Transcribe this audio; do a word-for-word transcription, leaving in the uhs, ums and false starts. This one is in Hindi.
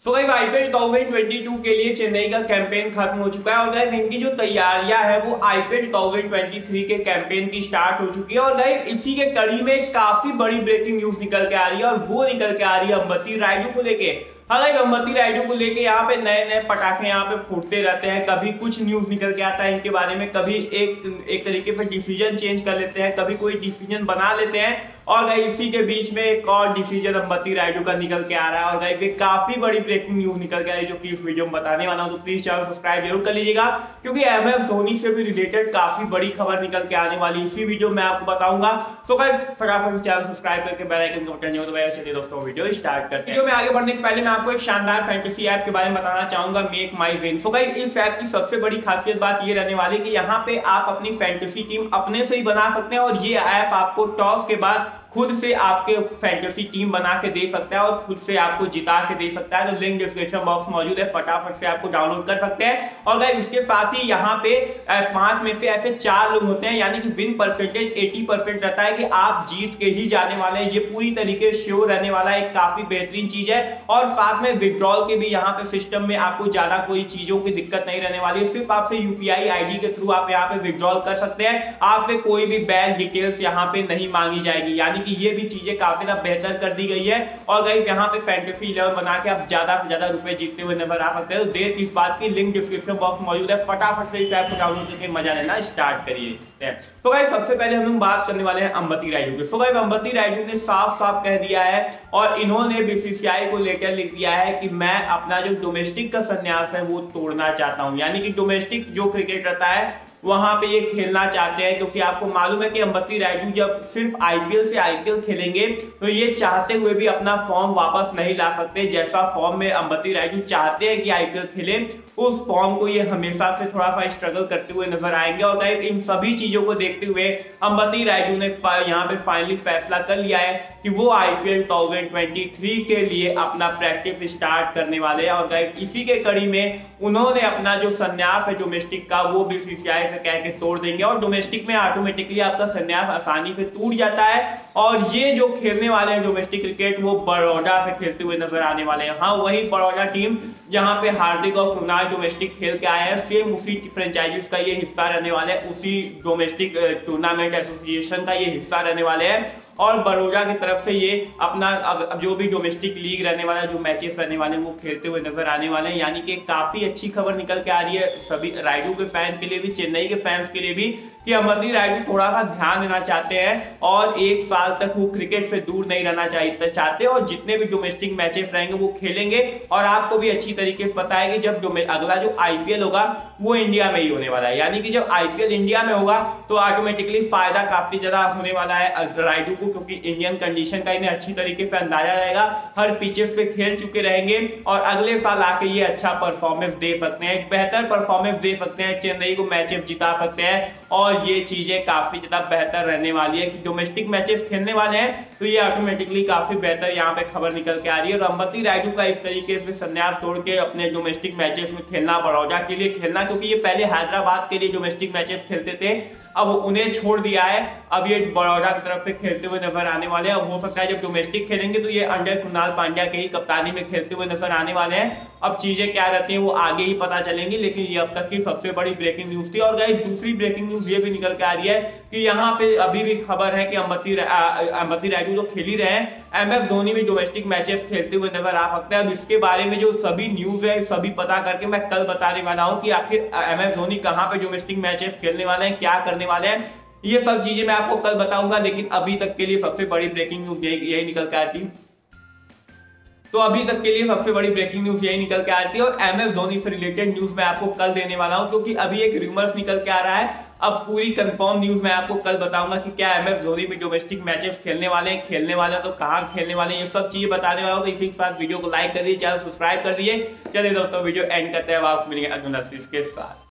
सो भाई आईपीएल दो हज़ार बाईस के लिए चेन्नई का कैंपेन खत्म हो चुका है और गाइस इनकी जो तैयारियां है वो आईपीएल दो हज़ार तेईस के कैंपेन की स्टार्ट हो चुकी है। और गाइस इसी के कड़ी में काफी बड़ी ब्रेकिंग न्यूज निकल के आ रही है और वो निकल के आ रही है अंबती रायडू को लेके। हालांकि अंबती रायडू को लेके यहाँ पे नए नए पटाखे यहाँ पे फूटते रहते हैं, कभी कुछ न्यूज निकल के आता है इनके बारे में, कभी एक एक तरीके से डिसीजन चेंज कर लेते हैं, कभी कोई डिसीजन बना लेते हैं। और गाइस इसी के बीच में एक और डिसीजन अंबती रायडू का निकल के आ रहा है और गाइस ये काफी बड़ी ब्रेकिंग न्यूज निकल के आ रही है जो कि इस वीडियो में बताने वाला हूं। तो प्लीज चैनल सब्सक्राइब जरूर कर लीजिएगा क्योंकि एम एस धोनी से भी रिलेटेड काफी बड़ी खबर निकल के आने वाली इसी वीडियो में आपको बताऊंगा। सो गाइस फटाफट चैनल सब्सक्राइब करके बेल आइकन को बटन जरूर दबाइए। चलिए दोस्तों वीडियो स्टार्ट करते हैं। वीडियो में आगे बढ़ने से पहले मैं आपको एक शानदार फैंटेसी ऐप के बारे में बताना चाहूंगा, make my win. So guys इस ऐप की सबसे बड़ी खासियत बात ये रहने वाली है कि यहाँ पे आप अपनी फैंटेसी टीम अपने से ही बना सकते हैं और ये ऐप आपको टॉस के बाद खुद से आपके फैंटेसी टीम बना के दे सकता है और खुद से आपको जिता के दे सकता है। तो लिंक डिस्क्रिप्शन बॉक्स मौजूद है, फटाफट से आपको डाउनलोड कर सकते हैं। और गाइस इसके साथ ही यहाँ पे पांच में से ऐसे चार लोग होते हैं यानी कि विन परसेंटेज अस्सी परसेंट रहता है कि आप जीत के ही जाने वाले हैं। ये पूरी तरीके से श्योर रहने वाला एक काफी बेहतरीन चीज है। और साथ में विड्रॉल के भी यहाँ पे सिस्टम में आपको ज्यादा कोई चीजों की दिक्कत नहीं रहने वाली है, सिर्फ आपसे यूपीआई आईडी के थ्रू आप यहाँ पे विड्रॉल कर सकते हैं। आपसे कोई भी बैंक डिटेल्स यहाँ पे नहीं मांगी जाएगी, यानी कि ये भी चीजें काफी ज्यादा बेहतर कर दी गई है। और गाइस यहाँ पे फैंटेसी इलेवन बना के आप ज्यादा से ज्यादा रुपए जीतते हुए नजर आ सकते हैं। तो देर किस बात की, लिंक डिस्क्रिप्शन बॉक्स मौजूद है, फटाफट से इस ऐप को डाउनलोड करके मजा लेना स्टार्ट करिए। तो गाइस सबसे पहले हम लोग बात करने वाले हैं अंबती रायडू की। सो गाइस अंबती रायडू ने साफ साफ कह दिया है और इन्होंने बीसीसीआई को लेकर लिख दिया है कि मैं अपना जो डोमेस्टिक का संन्यास है वो तोड़ना चाहता हूं, यानी कि डोमेस्टिक जो क्रिकेट रहता है वहां पे ये खेलना चाहते हैं। क्योंकि आपको मालूम है कि अंबती रायडू जब सिर्फ आईपीएल से आईपीएल खेलेंगे तो ये चाहते हुए भी अपना फॉर्म वापस नहीं ला सकते। जैसा फॉर्म में अंबती रायडू चाहते हैं कि आईपीएल खेले उस फॉर्म को ये हमेशा से थोड़ा सा स्ट्रगल करते हुए नजर आएंगे। और इन सभी चीजों को देखते हुए अंबती रायडू ने यहाँ पे फाइनली फैसला कर लिया है कि वो आईपीएल दो हज़ार तेईस के लिए अपना प्रैक्टिस स्टार्ट करने वाले हैं। और गाइस इसी के कड़ी में उन्होंने अपना जो संन्यास है डोमेस्टिक का वो बीसीसीआई से कह के तोड़ देंगे और डोमेस्टिक में ऑटोमेटिकली आपका संन्यास आसानी से टूट जाता है। और ये जो खेलने वाले हैं डोमेस्टिक क्रिकेट वो बड़ौदा से खेलते हुए नजर आने वाले हैं। हाँ, वही बड़ौदा टीम जहां पे हार्दिक और कृणाल डोमेस्टिक खेल के आए हैं, सेम उसी फ्रेंचाइजीज का ये हिस्सा रहने वाले हैं, उसी डोमेस्टिक टूर्नामेंट एसोसिएशन का ये हिस्सा रहने वाले हैं। और बड़ौदा की तरफ से ये अपना अब जो भी डोमेस्टिक लीग रहने वाला जो मैचेस रहने वाले हैं वो खेलते हुए नजर आने वाले हैं। यानी कि काफी अच्छी खबर निकल के आ रही है सभी रायडू के फैंस के लिए भी, चेन्नई के फैंस के लिए भी, कि अंबती रायडू थोड़ा सा ध्यान देना चाहते हैं और एक साल तक वो क्रिकेट से दूर नहीं रहना चाहिए चाहते और जितने भी डोमेस्टिक मैचेस रहेंगे वो खेलेंगे। और आपको भी अच्छी तरीके से पता है कि जब अगला जो आईपीएल होगा वो इंडिया में ही होने वाला है, यानी कि जब आईपीएल इंडिया में होगा तो ऑटोमेटिकली फायदा काफी ज्यादा होने वाला है रायडू को, क्योंकि इंडियन कंडीशन का इन्हें अच्छी तरीके से अंदाजा रहेगा, हर पिचेस पे खेल चुके रहेंगे और अगले साल आके ये अच्छा परफॉर्मेंस दे सकते हैं, एक बेहतर परफॉर्मेंस दे सकते हैं, चेन्नई को मैचेस जिता सकते हैं। और ये चीजें काफी ज्यादा बेहतर रहने वाली है कि डोमेस्टिक मैचेस खेलने वाले हैं तो ये ऑटोमेटिकली काफी बेहतर यहाँ पे खबर निकल के आ रही है। और अंबती रायडू का इस तरीके से संन्यास तोड़ के अपने डोमेस्टिक मैचेस में खेलना, बड़ौदा के लिए खेलना, क्योंकि ये पहले हैदराबाद के लिए डोमेस्टिक मैचेस खेलते थे, अब उन्हें छोड़ दिया है, अब ये बड़ौदा की तरफ से खेलते हुए नजर आने वाले हैं। अब हो सकता है जब डोमेस्टिक खेलेंगे तो ये अंडर कृणाल पांड्या के ही कप्तानी में खेलते हुए नजर आने वाले हैं। अब चीजें क्या रहती हैं वो आगे ही पता चलेंगी, लेकिन ये अब तक की सबसे बड़ी ब्रेकिंग न्यूज थी। और गाइस दूसरी ब्रेकिंग न्यूज ये भी निकल के आ रही है कि यहाँ पे अभी भी खबर है कि अंबती अंबती रायडू जो खेल ही रहे हैं, एम एस धोनी भी डोमेस्टिक मैचेस खेलते हुए नजर आ सकते हैं। अब इसके बारे में जो सभी न्यूज है सभी पता करके मैं कल बताने वाला हूँ कि आखिर एम एस धोनी कहाँ पे डोमेस्टिक मैचेस खेलने वाले हैं, क्या करने वाले हैं, ये सब चीजें मैं आपको कल बताऊंगा। लेकिन अभी तक के लिए सबसे बड़ी ब्रेकिंग न्यूज यही यही निकल के आती है। तो अभी तक के लिए सबसे बड़ी ब्रेकिंग न्यूज यही निकल के आती है और एम एस धोनी से रिलेटेड न्यूज मैं आपको कल देने वाला हूं, क्योंकि अभी एक रूमर्स निकल के आ रहा है। अब पूरी कंफर्म न्यूज मैं आपको कल बताऊंगा कि क्या एम एस धोनी भी डोमेस्टिक मैचेस खेलने वाले हैं, खेलने वाले हैं तो कहां खेलने वाले हैं, ये सब चीजें बताने वाला हूं। तो इसी के साथ वीडियो को लाइक कर दीजिए, चैनल सब्सक्राइब कर दीजिए। चलिए दोस्तों वीडियो एंड करते हैं, आपको मिलेंगे अगले के साथ।